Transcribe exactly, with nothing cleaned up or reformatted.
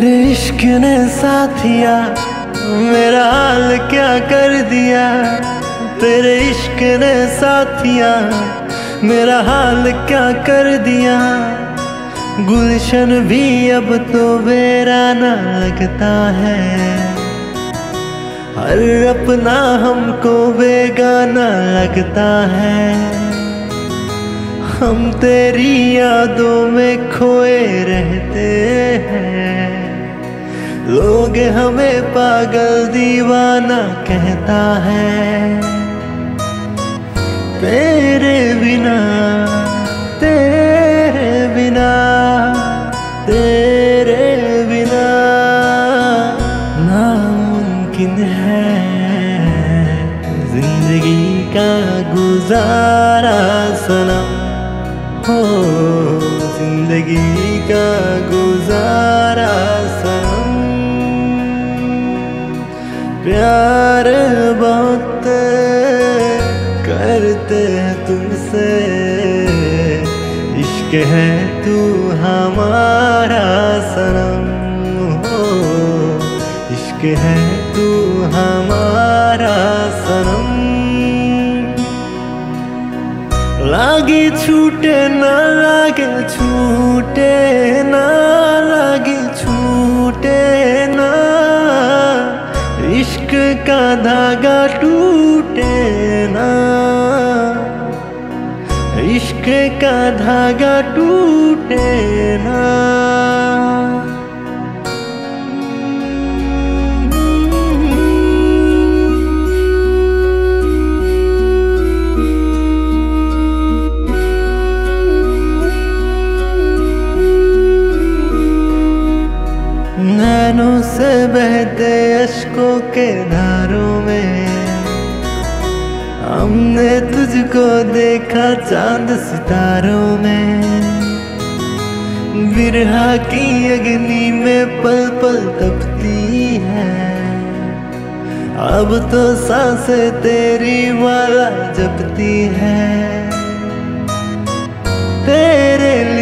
तेरे इश्क ने साथिया मेरा हाल क्या कर दिया। तेरे इश्क ने साथिया मेरा हाल क्या कर दिया। गुलशन भी अब तो वीराना लगता है। हर अपना हमको बेगाना लगता है। हम तेरी यादों में खोए रहते हैं। लोग हमें पागल दीवाना कहता है। तेरे बिना तेरे बिना तेरे बिना नामुमकिन है जिंदगी का गुजारा सनम। हो जिंदगी का गुजारा सनम। प्यार बहुत करते हैं तुमसे। इश्क है तू हमारा सनम। हो इश्क है तू हमारा सनम। लागे छूटे ना लागे छूटे ना लागे छूटे ना। इश्क का धागा टूटे ना। इश्क का धागा टूटे ना। नैनों से बहते अश्कों के धारों में हमने तुझको देखा चांद सितारों में। बिरहा की अग्नि में पल पल तपती है। अब तो सांसें तेरी वाला जपती है। तेरे